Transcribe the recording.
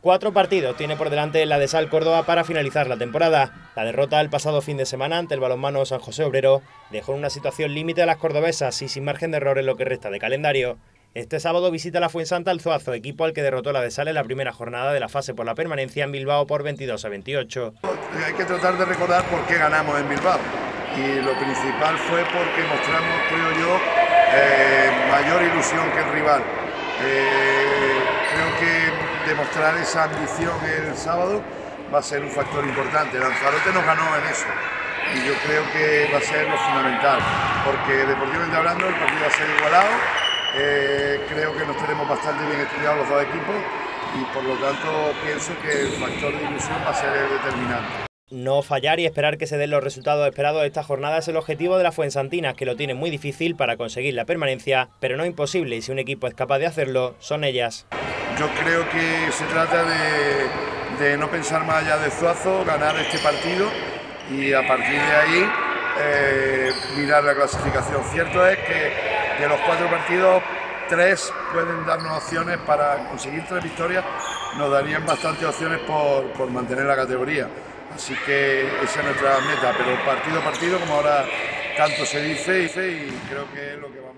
4 partidos tiene por delante la de Sal Córdoba para finalizar la temporada. La derrota el pasado fin de semana ante el balonmano San José Obrero dejó en una situación límite a las cordobesas y sin margen de error en lo que resta de calendario. Este sábado visita la Fuensanta el Zuazo, equipo al que derrotó la de Sal en la primera jornada de la fase por la permanencia en Bilbao por 22-28. Hay que tratar de recordar por qué ganamos en Bilbao. Y lo principal fue porque mostramos, creo yo, mayor ilusión que el rival. Creo que demostrar esa ambición el sábado va a ser un factor importante. Lanzarote nos ganó en eso y yo creo que va a ser lo fundamental, porque deportivamente hablando el partido va a ser igualado. Creo que nos tenemos bastante bien estudiados los dos equipos y por lo tanto pienso que el factor de ilusión va a ser el determinante. No fallar y esperar que se den los resultados esperados esta jornada es el objetivo de la Fuensantina, que lo tiene muy difícil para conseguir la permanencia, pero no imposible, y si un equipo es capaz de hacerlo, son ellas. Yo creo que se trata de no pensar más allá del Zuazo, ganar este partido y a partir de ahí mirar la clasificación. Cierto es que de los 4 partidos, 3 pueden darnos opciones para conseguir 3 victorias, nos darían bastantes opciones por mantener la categoría. Así que esa es nuestra meta, pero partido a partido, como ahora tanto se dice, y creo que es lo que va a